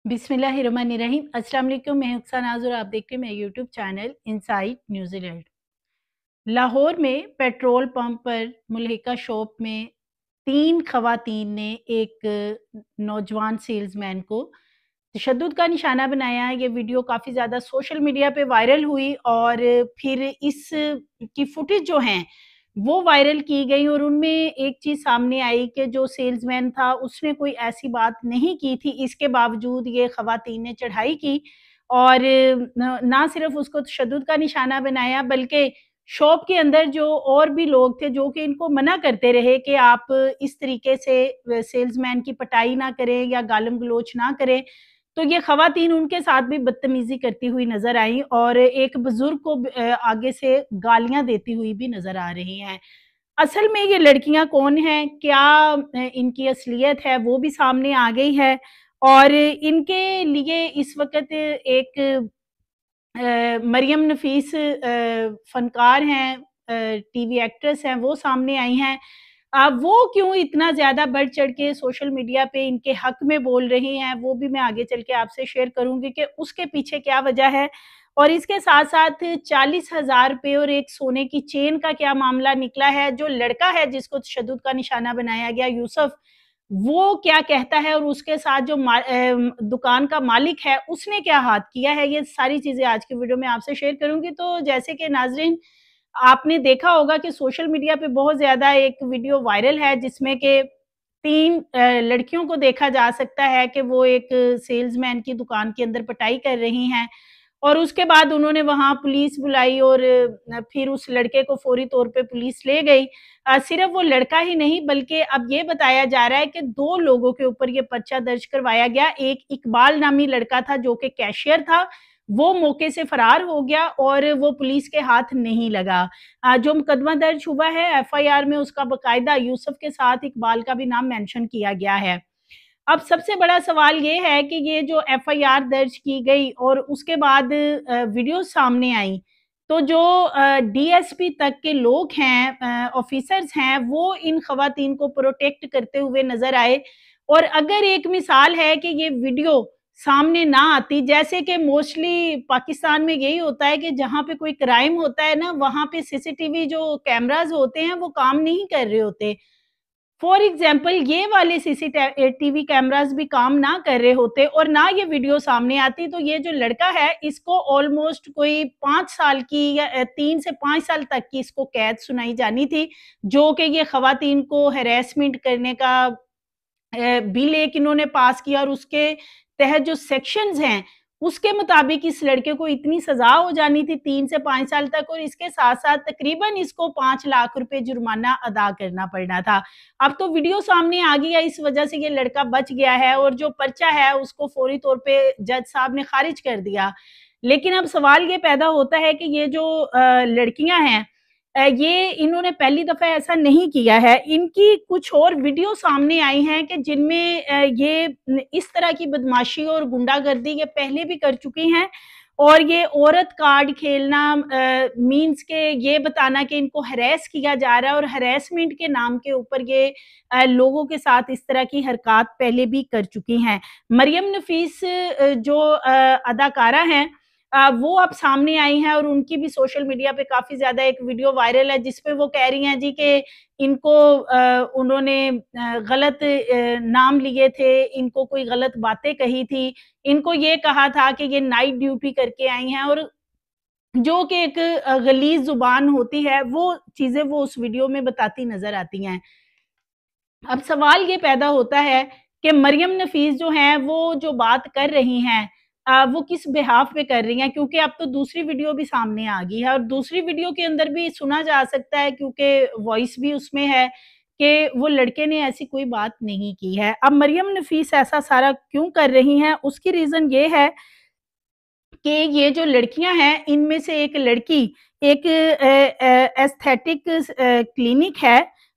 बिस्मिल्लाहिर्रहमानिर्रहीम। अस्सलाम वालेकुम। मैं हुक्सा नाज़ और आप देख रहे हैं मेरा YouTube channel inside New Zealand. Lahore में पेट्रोल पंप पर मुल्हिका शॉप में 3 ख़वातीन ने एक नौजवान सेल्समैन को तशद्दुद का निशाना बनाया। ये वीडियो काफ़ी ज़्यादा सोशल मीडिया पे वायरल हुई और फिर इस की फुटेज जो हैं वो वायरल की गई और उनमें एक चीज़ सामने आई कि जो सेल्समैन था उसने कोई ऐसी बात नहीं की थी, इसके बावजूद ये ख़वातीन ने चढ़ाई की और ना सिर्फ़ उसको तशद्दुद का निशाना बनाया बल्कि शॉप के अंदर जो और भी लोग थे जो कि इनको मना करते रहे कि आप इस तरीके से सेल्समैन की पिटाई ना करें या गालम-गलोच ना करें। तो ये ख़वातीन उनके साथ भी बदतमीज़ी करती हुई नज़र आईं और एक बुज़ुर्ग को आगे से गालियाँ देती हुई भी नज़र आ रही हैं। असल में ये लड़कियाँ कौन हैं, क्या इनकी असलियत है, वो भी सामने आ गई है और इनके लिए इस वक़्त एक मरियम नफ़ीस फ़नकार हैं, टीवी एक्ट्रेस हैं, वो सामने आई हैं। वो क्यों इतना ज़्यादा बढ़-चढ़ के सोशल मीडिया पे इनके हक़ में बोल रही हैं, वो भी मैं आगे चल के आपसे शेयर करूँगी कि उसके पीछे क्या वजह है। और इसके साथ-साथ 40,000 रुपए और एक सोने की चेन का क्या मामला निकला है। जो लड़का है जिसको तशद्दुद का निशाना बनाया गया यूसुफ, वो क्या कहता है और उसके साथ जो दुकान का मालिक है, उसने क्या हाथ किया है, ये सारी चीज़ें आज की वीडियो में आपसे शेयर करूँगी। तो जैसे कि नाज़रीन, आपने देखा होगा कि सोशल मीडिया पे बहुत ज़्यादा एक वीडियो वायरल है जिसमें कि 3 लड़कियों को देखा जा सकता है कि वो एक सेल्समैन की दुकान के अंदर पिटाई कर रही हैं और उसके बाद उन्होंने वहाँ पुलिस बुलाई और फिर उस लड़के को फ़ौरी तौर पे पुलिस ले गई। सिर्फ़ वो लड़का ही नहीं बल्कि अब ये बताया जा रहा है कि 2 लोगों के ऊपर ये पर्चा दर्ज करवाया गया। एक इकबाल नामी लड़का था जो कि कैशियर था, वो मौके से फ़रार हो गया और वो पुलिस के हाथ नहीं लगा। जो मुकदमा दर्ज हुआ है एफआईआर में, उसका बाकायदा यूसुफ के साथ इकबाल का भी नाम मेंशन किया गया है। अब सबसे बड़ा सवाल ये है कि ये जो एफआईआर दर्ज की गई और उसके बाद वीडियो सामने आई, तो जो डीएसपी तक के लोग हैं, ऑफिसर्स हैं, वो इन खवातीन को प्रोटेक्ट करते हुए नज़र आए। और अगर एक मिसाल है कि ये वीडियो सामने ना आती, जैसे कि मोस्टली पाकिस्तान में यही होता है कि जहाँ पे कोई क्राइम होता है ना, वहाँ पे सीसीटीवी जो कैमराज़ होते हैं, वो काम नहीं कर रहे होते। फॉर एग्जाम्पल ये वाले टीवी कैमरास भी काम ना कर रहे होते और ना ये वीडियो सामने आती, तो ये जो लड़का है इसको ऑलमोस्ट कोई 5 साल की या 3 से 5 साल तक की इसको कैद सुनाई जानी थी, जो कि ये खवातीन को हैरेसमेंट करने का बिल एक इन्होंने पास किया और उसके तहत जो सेक्शंस हैं, उसके मुताबिक इस लड़के को इतनी सज़ा हो जानी थी 3 से 5 साल तक और इसके साथ-साथ तकरीबन इसको 5 लाख रुपए जुर्माना अदा करना पड़ना था। अब तो वीडियो सामने आ गई है, इस वजह से ये लड़का बच गया है और जो पर्चा है उसको फ़ौरी तौर पे जज साहब ने खारिज कर दिया। लेकिन अब सवाल ये पैदा होता है कि ये जो लड़कियाँ हैं, ये इन्होंने पहली दफ़ा ऐसा नहीं किया है। इनकी कुछ और वीडियो सामने आई हैं कि जिनमें ये इस तरह की बदमाशी और गुंडागर्दी ये पहले भी कर चुकी हैं और ये औरत कार्ड खेलना, मीन्स के ये बताना कि इनको हैरेस किया जा रहा है और हैरेसमेंट के नाम के ऊपर ये लोगों के साथ इस तरह की हरकत पहले भी कर चुकी हैं। मरियम नफीस जो अदाकारा हैं, वो अब सामने आई हैं और उनकी भी सोशल मीडिया पे काफ़ी ज़्यादा एक वीडियो वायरल है जिसपे वो कह रही हैं जी कि इनको उन्होंने गलत नाम लिए थे, इनको कोई गलत बातें कही थी, इनको ये कहा था कि ये नाइट ड्यूटी करके आई हैं और जो कि एक गलीज़ ज़ुबान होती है, वो चीज़ें वो उस वीडियो में बताती नज़र आती हैं। अब सवाल ये पैदा होता है कि मरियम नफीस जो हैं, वो जो बात कर रही हैं, वो किस बिहाफ़ पे कर रही हैं, क्योंकि अब तो दूसरी वीडियो भी सामने आ गई है और दूसरी वीडियो के अंदर भी सुना जा सकता है, क्योंकि वॉइस भी उसमें है कि वो लड़के ने ऐसी कोई बात नहीं की है। अब मरियम नफीस ऐसा सारा क्यों कर रही हैं, उसकी रीज़न ये है कि ये जो लड़कियां हैं, इनमें से एक लड़की एक एस्थेटिक क्लिनिक है,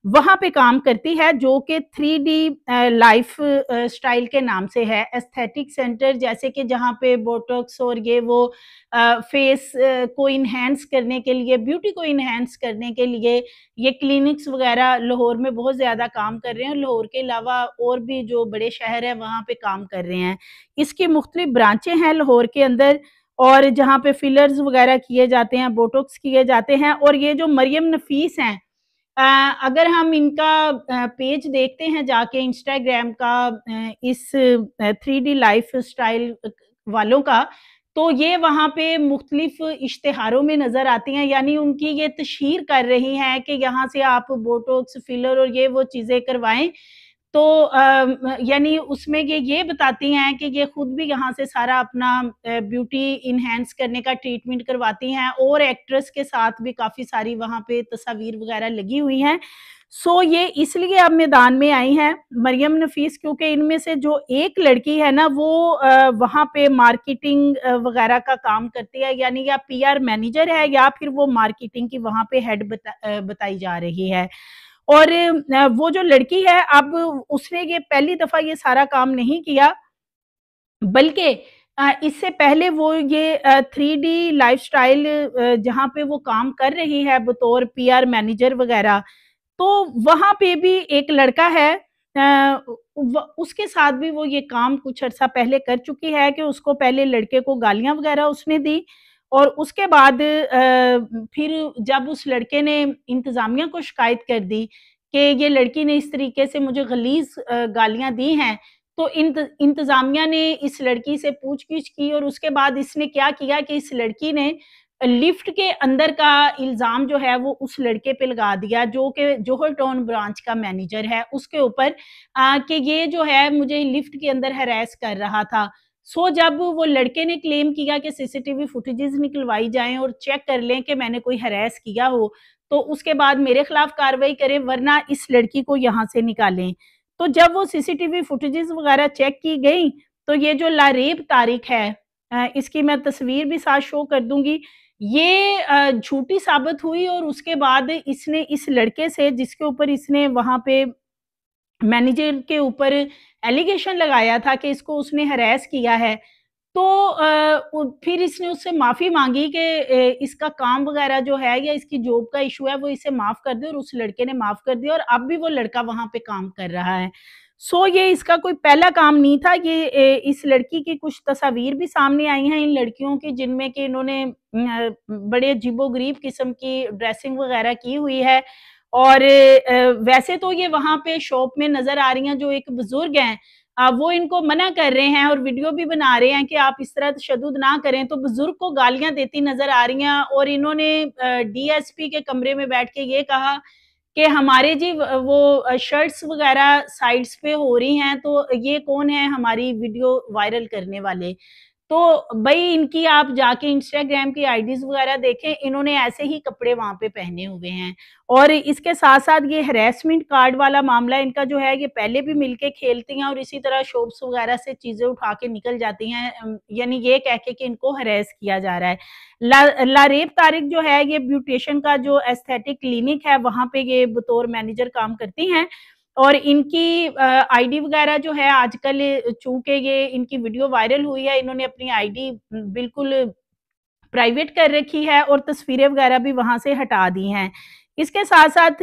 वहाँ पे काम करती है, जो कि 3D लाइफ स्टाइल के नाम से है। एस्थेटिक सेंटर, जैसे कि जहाँ पे बोटॉक्स और ये वो फेस को इन्हेंस करने के लिए, ब्यूटी को इन्हेंस करने के लिए ये क्लिनिक्स वगैरह लाहौर में बहुत ज़्यादा काम कर रहे हैं। लाहौर के अलावा और भी जो बड़े शहर हैं वहाँ पे काम कर रहे हैं। इसकी मुख्तलिफ ब्रांचें हैं लाहौर के अंदर, और जहाँ पे फिलर्स वगैरह किए जाते हैं, बोटॉक्स किए जाते हैं। और ये जो मरियम नफीस हैं, अगर हम इनका पेज देखते हैं जाके इंस्टाग्राम का, इस 3D लाइफ़स्टाइल वालों का, तो ये वहाँ पे मुख्तलिफ इश्तिहारों में नज़र आती हैं, यानी उनकी ये तशहीर कर रही हैं कि यहाँ से आप बोटॉक्स, फिलर और ये वो चीज़ें करवाएँ। तो यानी उसमें ये बताती हैं कि ये खुद भी यहाँ से सारा अपना ब्यूटी एनहांस करने का ट्रीटमेंट करवाती हैं, और एक्ट्रेस के साथ भी काफ़ी सारी वहाँ पे तस्वीर वगैरह लगी हुई हैं। सो ये इसलिए अब मैदान में आई हैं मरियम नफीस, क्योंकि इनमें से जो एक लड़की है ना, वो वहाँ पे मार्केटिंग वगैरह का काम करती है, यानी या पीआर मैनेजर है या फिर वो मार्केटिंग की वहाँ पे हेड बताई जा रही है। और वो जो लड़की है, अब उसने ये पहली दफ़ा ये सारा काम नहीं किया, बल्कि इससे पहले वो ये 3D लाइफ़स्टाइल जहाँ पे वो काम कर रही है बतौर पीआर मैनेजर वगैरह, तो वहाँ पे भी एक लड़का है, उसके साथ भी वो ये काम कुछ अरसा पहले कर चुकी है कि उसको पहले लड़के को गालियाँ वगैरह उसने दी, और उसके बाद फिर जब उस लड़के ने इंतज़ामिया को शिकायत कर दी कि ये लड़की ने इस तरीके से मुझे गलीज़ गालियाँ दी हैं, तो इंतज़ामिया ने इस लड़की से पूछ-गीछ की, और उसके बाद इसने क्या किया कि इस लड़की ने लिफ्ट के अंदर का इल्ज़ाम जो है वो उस लड़के पे लगा दिया, जो कि जोहर टाउन ब्रांच का मैनेजर है, उसके ऊपर, कि ये जो है मुझे लिफ्ट के अंदर हैरेस कर रहा था। सो जब वो लड़के ने क्लेम किया कि सीसीटीवी फुटेजेस निकलवाई जाएँ और चेक कर लें कि मैंने कोई हैरेस किया हो, तो उसके बाद मेरे खिलाफ कार्रवाई करें, वरना इस लड़की को यहाँ से निकालें। तो जब वो सीसीटीवी फुटेजेस वगैरह चेक की गई, तो ये जो लारेब तारिक है, इसकी मैं तस्वीर भी साथ शो कर दूँगी। ये झूठी साबित हुई, और उसके बाद इसने इस लड़के से, जिसके ऊपर इसने वहाँ पे मैनेजर के ऊपर एलिगेशन लगाया था कि इसको उसने हैरेस किया है, तो फिर इसने उससे माफ़ी माँगी कि इसका काम वग़ैरह जो है या इसकी जॉब का इश्यू है वो इसे माफ़ कर दे, और उस लड़के ने माफ़ कर दिया, और अब भी वो लड़का वहाँ पे काम कर रहा है। सो ये इसका कोई पहला काम नहीं था, ये इस लड़की की कुछ तस्वीर भी सामने आई हैं इन लड़कियों की, जिनमें कि इन्होंने बड़े अजीबो-गरीब किस्म की ड्रेसिंग वग़ैरह की हुई है, और वैसे तो ये वहाँ पे शॉप में नज़र आ रही हैं, जो एक बुज़ुर्ग हैं, वो इनको मना कर रहे हैं और वीडियो भी बना रहे हैं कि आप इस तरह तशद्दुद ना करें, तो बुज़ुर्ग को गालियाँ देती नज़र आ रही हैं, और इन्होंने डीएसपी के कमरे में बैठ के ये कहा कि हमारे जी वो शर्ट्स वग़ैरह साइड्स पे हो रही हैं, तो ये कौन है हमारी वीडियो वायरल करने वाले? तो भई इनकी आप जाके इंस्टाग्राम की आईडीज़ वग़ैरह देखें, इन्होंने ऐसे ही कपड़े वहाँ पे पहने हुए हैं। और इसके साथ-साथ ये हैरेसमेंट कार्ड वाला मामला इनका जो है, ये पहले भी मिलके खेलती हैं और इसी तरह शॉप्स वग़ैरह से चीज़ें उठा के निकल जाती हैं, यानी ये कह के कि इनको हैरेस किया जा रहा है। लारेब तारिक जो है, ये ब्यूटिशियन का जो एस्थेटिक क्लिनिक है, वहाँ पे ये बतौर मैनेजर काम करती हैं, और इनकी आईडी वगैरह जो है आजकल, चूँकि ये इनकी वीडियो वायरल हुई है, इन्होंने अपनी आईडी बिल्कुल प्राइवेट कर रखी है, और तस्वीरें वगैरह भी वहाँ से हटा दी हैं। इसके साथ-साथ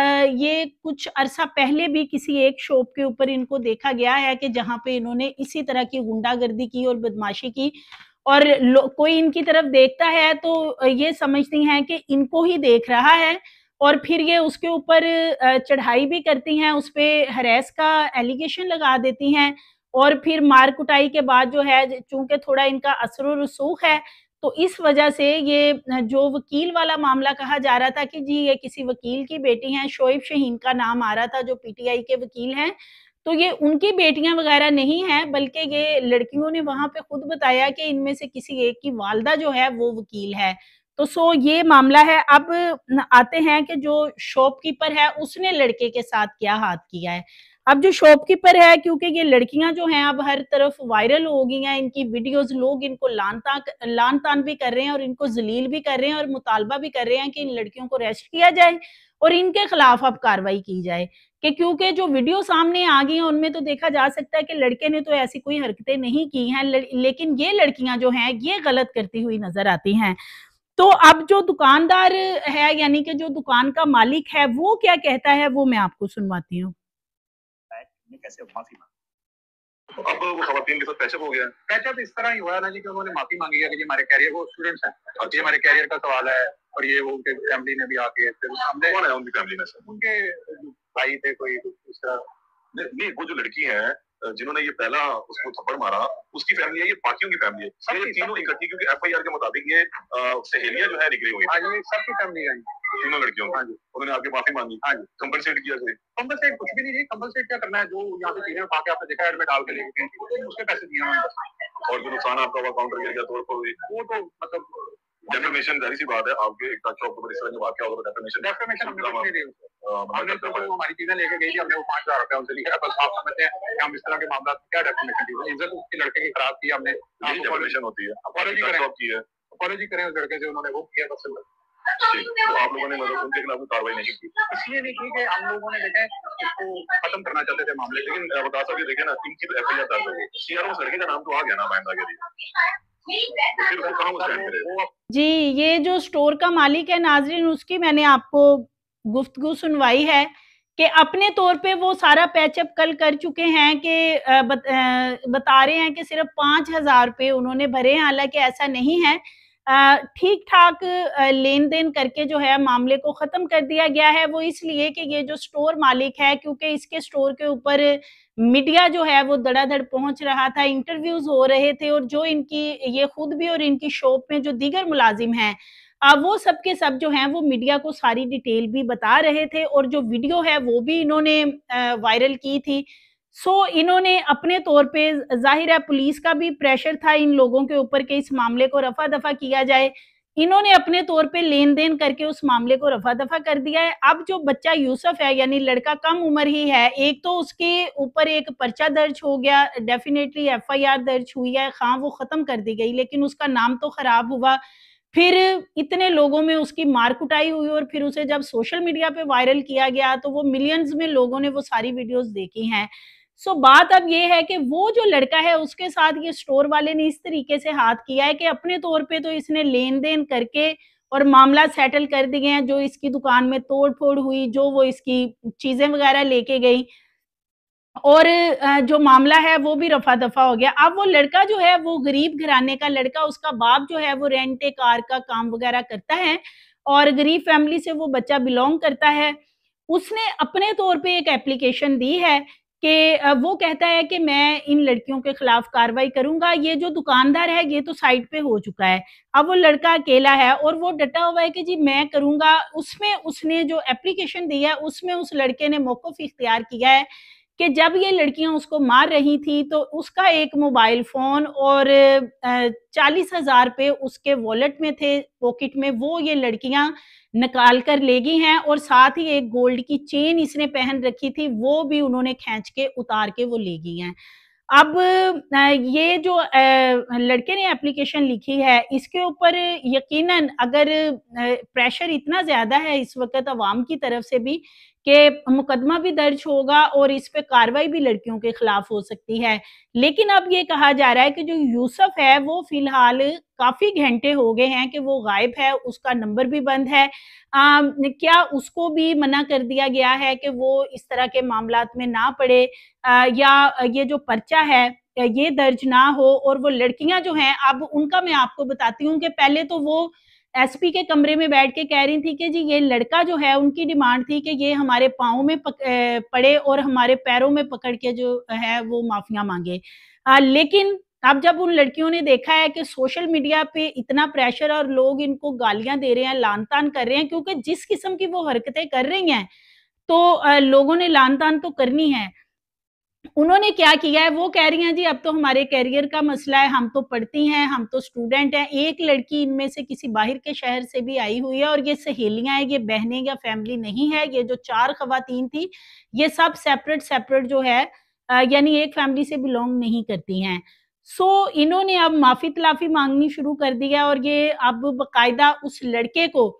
ये कुछ अरसा पहले भी किसी एक शॉप के ऊपर इनको देखा गया है कि जहाँ पे इन्होंने इसी तरह की गुंडागर्दी की और बदमाशी की, और कोई इनकी तरफ देखता है तो ये समझती हैं कि इनको ही देख रहा है, और फिर ये उसके ऊपर चढ़ाई भी करती हैं, उसपे हैरेस का एलिगेशन लगा देती हैं, और फिर मार-कुटाई के बाद जो है, चूँकि थोड़ा इनका असर और रसूख है, तो इस वजह से ये जो वकील वाला मामला कहा जा रहा था कि जी ये किसी वकील की बेटी हैं, शोएब शाहीन का नाम आ रहा था, जो पीटीआई के वकील हैं, तो ये उनकी बेटियाँ वग़ैरह नहीं हैं, बल्कि ये लड़कियों ने वहाँ पे खुद बताया कि इनमें से किसी एक की वालिदा जो है वो वकील है। तो सो ये मामला है। अब आते हैं कि जो शॉपकीपर है उसने लड़के के साथ क्या हाथ किया है। अब जो शॉपकीपर है, क्योंकि ये लड़कियां जो हैं अब हर तरफ वायरल हो गई हैं, इनकी वीडियोस, लोग इनको लान तान भी कर रहे हैं और इनको जलील भी कर रहे हैं और मुतालबा भी कर रहे हैं कि इन लड़कियों को अरेस्ट किया जाए और इनके खिलाफ अब कार्रवाई की जाए। कि क्योंकि जो वीडियो सामने आ गई हैं उनमें तो देखा जा सकता है कि लड़के ने तो ऐसी कोई हरकतें नहीं की हैं, लेकिन ये लड़कियां जो हैं ये गलत करती हुई नजर आती हैं। तो अब जो दुकानदार है, यानी कि जो दुकान का मालिक है, वो क्या कहता है वो मैं आपको सुनवाती हूँ। कैसे माफी मांगी, अब वो खवातीन के साथ पैचअप हो गया। पैचअप इस तरह ही हुआ ना जी कि उन्होंने माफी मांगी है कि हमारे कैरियर, वो स्टूडेंट्स हैं, और ये हमारे कैरियर का सवाल है, और ये वो उनके फैमिली ने भी आके फिर हमने, कौन है उनकी फैमिली में से? उनके भाई थे कोई इस तरह। नहीं, वो जो लड़की है जिन्होंने ये पहला उसको थप्पड़ मारा, उसकी फैमिली है, ये बाकियों की फैमिली है, ये तीनों इकट्ठी, क्योंकि एफआईआर के मुताबिक ये सहेलियां जो है निकली हुई है, ये सबकी फैमिली है, तीनों लड़कियों। हाँ जी, उन्होंने आके माफी मांगी। हाँ जी, कंपनसेट किया कोई? कंपनसेट कुछ भी नहीं, कंपनसेट क्या करना है, जो यहाँ पे चीजें उठा के आपने देखा एड में डाल के लेके गए, उसके पैसे दिए उन्होंने। और जो नुकसान आपका हुआ, काउंटर गिर गया, तोड़ फोड़ हुई, वो तो मतलब डेफर्मेशन, जाहिर सी बात है, आपके एक शॉप पर इस तरह का वाकया होगा, डेफर्मेशन हमने नहीं दी। हमने तो हमारी चीजें लेके गई थी, हमने वो 5,000 रुपया उनसे लिया, बस आप समझते हैं कि हम इस तरह के मामला क्या डेफर्मेशन दी, इज्जत उसके लड़के की खराब की हमने, डेफर्मेशन होती है, अपॉलॉजी करें, अपॉलॉजी करें उस लड़के से, उन्होंने वो किया, बस तो आप लोगों ने मतलब उनके खिलाफ कार्रवाई नहीं की, इसलिए नहीं की कि हम लोगों ने देखे इसको खत्म करना चाहते थे मामले, लेकिन बता सकते देखे ना, इनकी तो एफआईआर दर्ज हो गई, सीआरओ उस लड़के का नाम तो आ गया ना माइंदा के लिए। जी, ये जो स्टोर का मालिक है नाज़रीन, उसकी मैंने आपको गुफ्तगू सुनवाई है कि अपने तौर पे वो सारा पैचअप कल कर चुके हैं कि बता रहे हैं कि सिर्फ 5,000 रुपए उन्होंने भरे हैं, हालाँकि ऐसा नहीं है। ठीक-ठाक लेन-देन करके जो है मामले को ख़त्म कर दिया गया है, वो इसलिए कि ये जो स्टोर मालिक है, क्योंकि इसके स्टोर के ऊपर मीडिया जो है वो धड़ाधड़ पहुँच रहा था, इंटरव्यूज़ हो रहे थे, और जो इनकी, ये खुद भी और इनकी शॉप में जो दीगर मुलाजिम हैं, वो सब के सब जो हैं वो मीडिया को सारी डिटेल भी बता रहे थे, और जो वीडियो है वो भी इन्होंने वायरल की थी। सो इन्होंने अपने तौर पे, ज़ाहिर है पुलिस का भी प्रेशर था इन लोगों के ऊपर कि इस मामले को रफ़ा-दफ़ा किया जाए। इन्होंने अपने तौर पे लेन-देन करके उस मामले को रफ़ा-दफ़ा कर दिया है। अब जो बच्चा यूसुफ है, यानी लड़का कम उम्र ही है, एक तो उसके ऊपर एक पर्चा दर्ज हो गया, डेफ़िनेटली एफआईआर दर्ज हुई है, हाँ, वो ख़त्म कर दी गई, लेकिन उसका नाम तो ख़राब हुआ। फिर इतने लोगों में उसकी मार कुटाई हुई, और फिर उसे जब सोशल मीडिया पे वायरल किया गया तो वो मिलियंस में लोगों ने वो सारी वीडियोज़ देखी हैं। सो बात अब ये है कि वो जो लड़का है उसके साथ ये स्टोर वाले ने इस तरीके से हाथ किया है कि अपने तौर पे तो इसने लेन-देन करके और मामला सेटल कर दिए हैं, जो इसकी दुकान में तोड़-फोड़ हुई, जो वो इसकी चीज़ें वगैरह लेके गई, और जो मामला है वो भी रफ़ा-दफ़ा हो गया। अब वो लड़का जो है वो गरीब घराने का लड़का, उसका बाप जो है वो रेंट ए कार का काम वगैरह करता है, और गरीब फैमिली से वो बच्चा बिलॉन्ग करता है। उसने अपने तौर पे एक एप्लीकेशन दी है कि वो कहता है कि मैं इन लड़कियों के खिलाफ कार्रवाई करूँगा। ये जो दुकानदार है ये तो साइड पे हो चुका है। अब वो लड़का अकेला है और वो डटा हुआ है कि जी मैं करूँगा। उसमें उसने जो एप्लीकेशन दी है उसमें उस लड़के ने मौक़िफ़ इख्तियार किया है कि जब ये लड़कियां उसको मार रही थी तो उसका एक मोबाइल फ़ोन और 40,000 रुपए उसके वॉलेट में थे, पॉकेट में, वो ये लड़कियां निकाल कर ले गई हैं, और साथ ही एक गोल्ड की चेन इसने पहन रखी थी, वो भी उन्होंने खींच के उतार के वो ले गई हैं। अब ये जो लड़के ने एप्लीकेशन लिखी है, इसके ऊपर यकीनन अगर प्रेशर इतना ज़्यादा है इस वक़्त अवाम की तरफ से भी कि मुकदमा भी दर्ज होगा और इस पे कार्रवाई भी लड़कियों के खिलाफ हो सकती है। लेकिन अब ये कहा जा रहा है कि जो यूसुफ है वो फ़िलहाल काफ़ी घंटे हो गए हैं कि वो गायब है, उसका नंबर भी बंद है। क्या उसको भी मना कर दिया गया है कि वो इस तरह के मामलात में ना पड़े, या ये जो पर्चा है ये दर्ज ना हो, और वो लड़कियां जो हैं अब उनका मैं आपको बताती हूँ कि पहले तो वो एसपी के कमरे में बैठ के कह रही थी कि जी ये लड़का जो है, उनकी डिमांड थी कि ये हमारे पाँव में पड़े और हमारे पैरों में पकड़ के जो है वो माफिया मांगे। लेकिन अब जब उन लड़कियों ने देखा है कि सोशल मीडिया पे इतना प्रेशर और लोग इनको गालियां दे रहे हैं, लान-तान कर रहे हैं, क्योंकि जिस किस्म की वो हरकतें कर रही हैं तो लोगों ने लान-तान तो करनी है। उन्होंने क्या किया है, वो कह रही हैं जी अब तो हमारे करियर का मसला है, हम तो पढ़ती हैं, हम तो स्टूडेंट हैं। एक लड़की इनमें से किसी बाहर के शहर से भी आई हुई है, और ये सहेलियाँ हैं, ये बहनें या फैमिली नहीं है। ये जो 4 ख़वातीन थी, ये सब सेपरेट-सेपरेट जो है, यानी एक फैमिली से बिलॉन्ग नहीं करती हैं। सो इन्होंने अब माफ़ी-तलाफ़ी माँगनी शुरू कर दी है, और ये अब बाकायदा उस लड़के को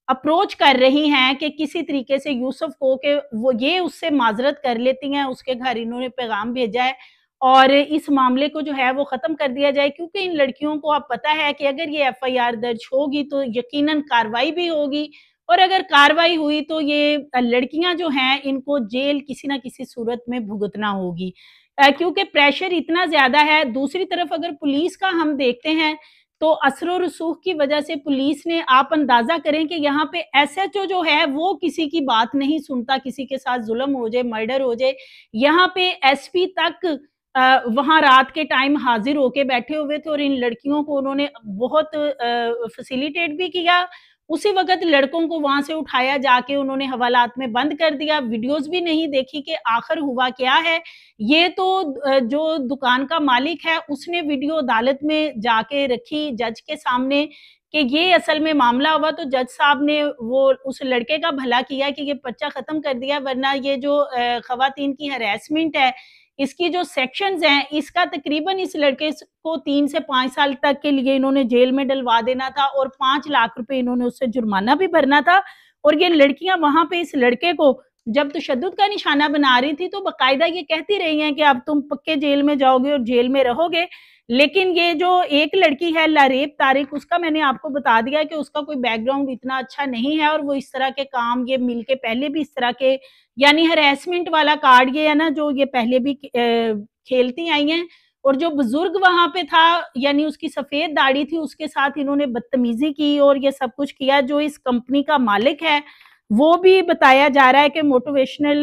अप्रोच कर रही हैं कि किसी तरीके से यूसुफ को कि वो ये उससे माजरत कर लेती हैं, उसके घर इन्होंने पैगाम भेजा है और इस मामले को जो है वो ख़त्म कर दिया जाए, क्योंकि इन लड़कियों को अब पता है कि अगर ये एफआईआर दर्ज होगी तो यकीनन कार्रवाई भी होगी और अगर कार्रवाई हुई तो ये लड़कियां जो हैं इनको जेल किसी ना किसी सूरत में भुगतना होगी, क्योंकि प्रेशर इतना ज़्यादा है। दूसरी तरफ अगर पुलिस का हम देखते हैं तो असर और रसूख की वजह से पुलिस ने, आप अंदाजा करें कि यहाँ पे एसएचओ जो है वो किसी की बात नहीं सुनता, किसी के साथ जुल्म हो जाए, मर्डर हो जाए, यहाँ पे एसपी तक वहां रात के टाइम हाजिर होके बैठे हुए थे और इन लड़कियों को उन्होंने बहुत फैसिलिटेट भी किया। उसी वक्त लड़कों को वहां से उठाया जाके उन्होंने हवालात में बंद कर दिया, वीडियोस भी नहीं देखी कि आखिर हुआ क्या है। ये तो जो दुकान का मालिक है उसने वीडियो अदालत में जाके रखी जज के सामने कि ये असल में मामला हुआ, तो जज साहब ने वो उस लड़के का भला किया कि ये पर्चा खत्म कर दिया, वरना ये जो खवातीन की हरासमेंट है इसकी जो सेक्शंस हैं इसका तकरीबन इस लड़के को 3 से 5 साल तक के लिए इन्होंने जेल में डलवा देना था और 5 लाख रुपए इन्होंने उससे जुर्माना भी भरना था। और ये लड़कियां वहां पे इस लड़के को जब तशद्दुद का निशाना बना रही थी तो बाकायदा ये कहती रही हैं कि अब तुम पक्के जेल में जाओगे और जेल में रहोगे। लेकिन ये जो एक लड़की है लारेब तारिक, उसका मैंने आपको बता दिया कि उसका कोई बैकग्राउंड इतना अच्छा नहीं है और वो इस तरह के काम ये मिलके पहले भी इस तरह के यानी हरेसमेंट वाला कार्ड ये है ना जो ये पहले भी खेलती आई हैं। और जो बुजुर्ग वहां पे था यानी उसकी सफेद दाढ़ी थी उसके साथ इन्होंने बदतमीजी की और ये सब कुछ किया। जो इस कंपनी का मालिक है वो भी बताया जा रहा है कि मोटिवेशनल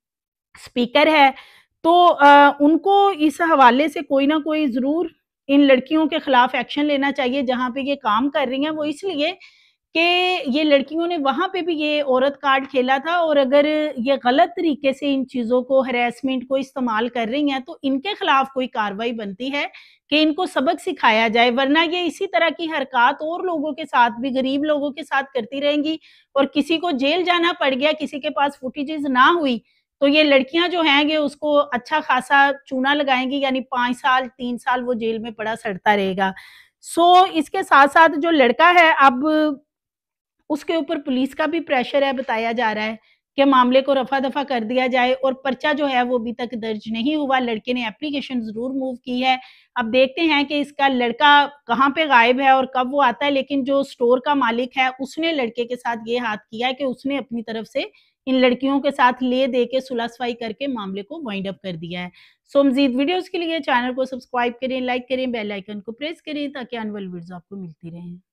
स्पीकर है, तो उनको इस हवाले से कोई ना कोई ज़रूर इन लड़कियों के खिलाफ एक्शन लेना चाहिए जहाँ पे ये काम कर रही हैं। वो इसलिए कि ये लड़कियों ने वहाँ पे भी ये औरत कार्ड खेला था और अगर ये गलत तरीके से इन चीज़ों को, हैरेसमेंट को इस्तेमाल कर रही हैं तो इनके खिलाफ कोई कार्रवाई बनती है कि इनको सबक सिखाया जाए, वरना ये इसी तरह की हरकत और लोगों के साथ भी, गरीब लोगों के साथ करती रहेंगी और किसी को जेल जाना पड़ गया, किसी के पास फुटेजेस ना हुई तो ये लड़कियां जो हैं ये उसको अच्छा खासा चूना लगाएंगी, यानी 5 साल 3 साल वो जेल में पड़ा सड़ता रहेगा। सो इसके साथ साथ जो लड़का है अब उसके ऊपर पुलिस का भी प्रेशर है, बताया जा रहा है कि मामले को रफा-दफा कर दिया जाए और पर्चा जो है वो अभी तक दर्ज नहीं हुआ। लड़के ने एप्लीकेशन ज़रूर मूव की है। अब देखते हैं कि इसका लड़का कहाँ पे गायब है और कब वो आता है, लेकिन जो स्टोर का मालिक है उसने लड़के के साथ ये हाथ किया है कि उसने अपनी तरफ से इन लड़कियों के साथ ले-दे के सुलह-सफाई करके मामले को वाइंड अप कर दिया है। सो मज़ीद वीडियोज़ के लिए चैनल को सब्सक्राइब करें, लाइक करें, बेल आइकन को प्रेस करें ताकि आने वाली वीडियोज़ आपको मिलती रहें।